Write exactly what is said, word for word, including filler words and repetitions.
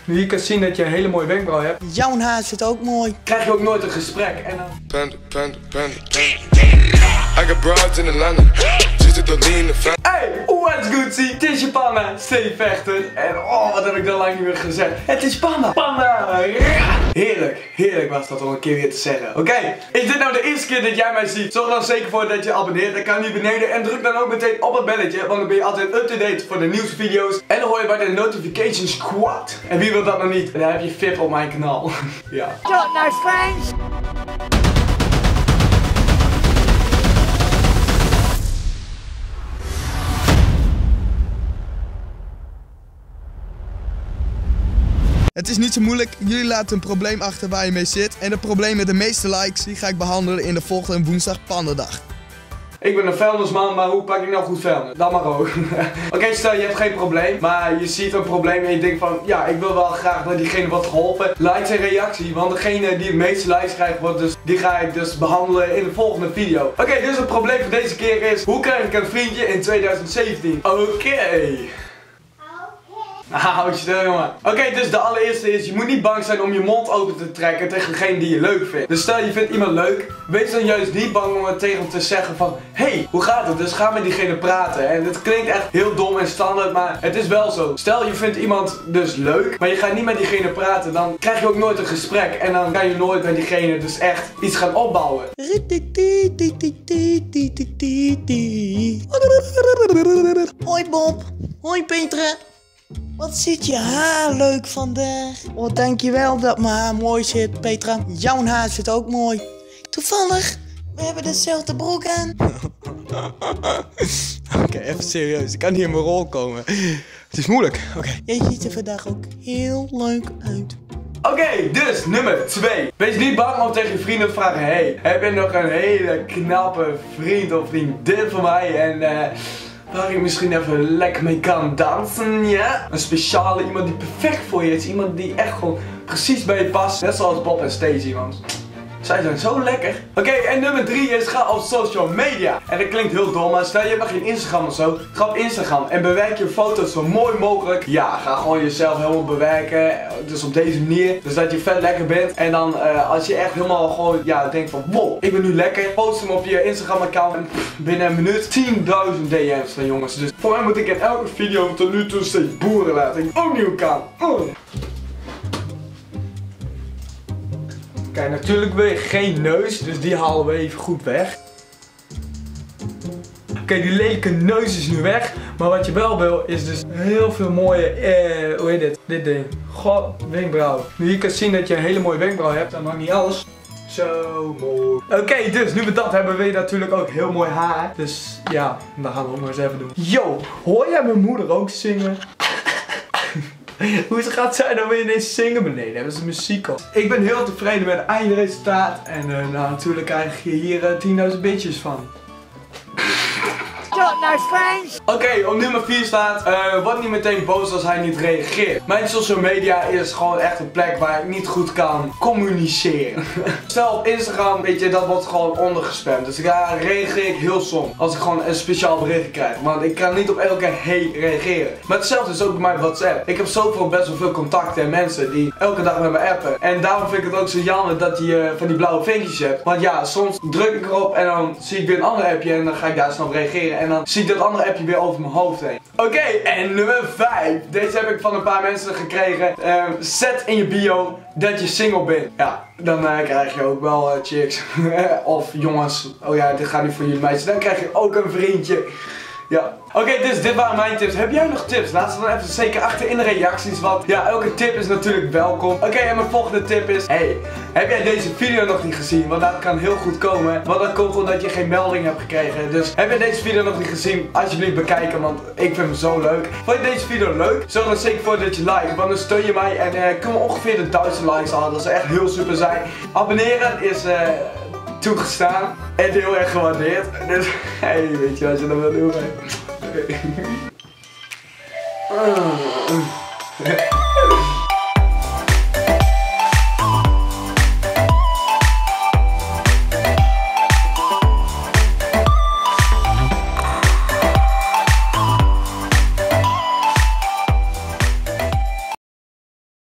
Nu je kan zien dat je een hele mooie wenkbrauw hebt. Jouw haar zit ook mooi. Krijg je ook nooit een gesprek en dan... Panda, panda, panda, panda. I got broads in Atlanta. Just to lean the family. Hey, what's good, zie? Het is je Panda, Steve Vechter. En oh, wat heb ik dan lang niet meer gezegd. Het is Panda. Panda. Heerlijk, heerlijk was dat om een keer weer te zeggen. Oké, okay. Is dit nou de eerste keer dat jij mij ziet? Zorg dan zeker voor dat je abonneert. Dan kan hier beneden. En druk dan ook meteen op het belletje. Want dan ben je altijd up-to-date voor de nieuwste video's. En dan hoor je bij de Notification Squad. En wie wil dat nog niet? En dan heb je V I P op mijn kanaal. Ja. Not no strange. Het is niet zo moeilijk, jullie laten een probleem achter waar je mee zit. En het probleem met de meeste likes, die ga ik behandelen in de volgende woensdag Pandadag. Ik ben een vuilnisman, maar hoe pak ik nou goed vuilnis? Dat mag ook. Oké, okay, stel je hebt geen probleem, maar je ziet een probleem en je denkt van, ja, ik wil wel graag dat diegene wordt geholpen. Likes en reactie, want degene die het meeste likes krijgt, wordt dus, die ga ik dus behandelen in de volgende video. Oké, okay, dus het probleem voor deze keer is, hoe krijg ik een vriendje in tweeduizend zeventien? Oké. Okay. Hou je stil, jongen. Oké, okay, dus de allereerste is, je moet niet bang zijn om je mond open te trekken tegen degene die je leuk vindt. Dus stel je vindt iemand leuk, wees dan juist niet bang om het tegen hem te zeggen van, hey, hoe gaat het? Dus ga met diegene praten. En het klinkt echt heel dom en standaard, maar het is wel zo. Stel je vindt iemand dus leuk, maar je gaat niet met diegene praten, dan krijg je ook nooit een gesprek. En dan kan je nooit met diegene dus echt iets gaan opbouwen. Hoi Bob. Hoi Petra. Wat zit je haar leuk vandaag. Oh, dankjewel dat mijn haar mooi zit, Petra. Jouw haar zit ook mooi. Toevallig, we hebben dezelfde broek aan. Oké, okay, even serieus. Ik kan niet in mijn rol komen. Het is moeilijk. Oké. Okay. Jij ziet er vandaag ook heel leuk uit. Oké, okay, dus nummer twee. Wees niet bang om tegen je vrienden te vragen, hey, heb je nog een hele knappe vriend of vriendin van mij? En eh... Uh, waar ik misschien even lekker mee kan dansen, ja? Een speciale, iemand die perfect voor je is. Iemand die echt gewoon precies bij je past. Net zoals Bob en Stacey, want zij zijn zo lekker. Oké, okay, en nummer drie is, ga op social media. En dat klinkt heel dom, maar stel je hebt nog geen Instagram of zo. Ga op Instagram en bewerk je foto's zo mooi mogelijk. Ja, ga gewoon jezelf helemaal bewerken. Dus op deze manier. Dus dat je vet lekker bent. En dan uh, als je echt helemaal gewoon, ja, denkt van, wow, ik ben nu lekker. Post hem op je Instagram account. En pff, binnen een minuut tienduizend D M's van jongens. Dus voor mij moet ik in elke video tot nu toe steeds boeren laten. Ik ook nieuw kan. Oh. Kijk, natuurlijk wil je geen neus, dus die halen we even goed weg. Oké, okay, die lelijke neus is nu weg. Maar wat je wel wil, is dus heel veel mooie, eh, hoe heet dit? Dit ding. God, wenkbrauw. Nu je kan zien dat je een hele mooie wenkbrauw hebt, dan mag niet alles. Zo mooi. Oké, okay, dus nu we dat hebben, wil je natuurlijk ook heel mooi haar. Dus ja, dat gaan we ook maar eens even doen. Yo, hoor jij mijn moeder ook zingen? Hoe gaat zij dan weer ineens zingen beneden? Hebben ze muziek op? Ik ben heel tevreden met het eindresultaat. En uh, nou, natuurlijk krijg je hier uh, tienduizend bitches van. Not no strange. Oké, okay, op nummer vier staat, uh, word niet meteen boos als hij niet reageert. Mijn social media is gewoon echt een plek waar ik niet goed kan communiceren. Stel op Instagram, weet je, dat wordt gewoon ondergespamd. Dus daar reageer ik heel soms als ik gewoon een speciaal bericht krijg. Want ik kan niet op elke hey reageren. Maar hetzelfde is ook bij mijn WhatsApp. Ik heb zoveel best wel veel contacten en mensen die elke dag met me appen. En daarom vind ik het ook zo jammer dat je uh, van die blauwe vinkjes hebt. Want ja, soms druk ik erop en dan zie ik weer een ander appje en dan ga ik daar snel op reageren. En dan zie ik dat andere appje weer over mijn hoofd heen. Oké, okay, en nummer vijf. Deze heb ik van een paar mensen gekregen. Uh, zet in je bio dat je single bent. Ja, dan uh, krijg je ook wel uh, chicks. Of jongens. Oh ja, dit gaat niet voor jullie meisjes. Dan krijg je ook een vriendje. Ja. Oké, okay, dus dit waren mijn tips. Heb jij nog tips? Laat ze dan even zeker achter in de reacties. Want ja, elke tip is natuurlijk welkom. Oké, okay, en mijn volgende tip is, hey, heb jij deze video nog niet gezien? Want dat kan heel goed komen. Want dat komt omdat je geen melding hebt gekregen. Dus heb jij deze video nog niet gezien? Alsjeblieft bekijken, want ik vind hem zo leuk. Vond je deze video leuk? Zorg er zeker voor dat je like. Want dan steun je mij en uh, kunnen we ongeveer de duizend likes halen. Dat zou echt heel super zijn. Abonneren is uh, toegestaan. En heel erg gewaardeerd. Dus, hey, weet je wat je dan wil doen? Okay.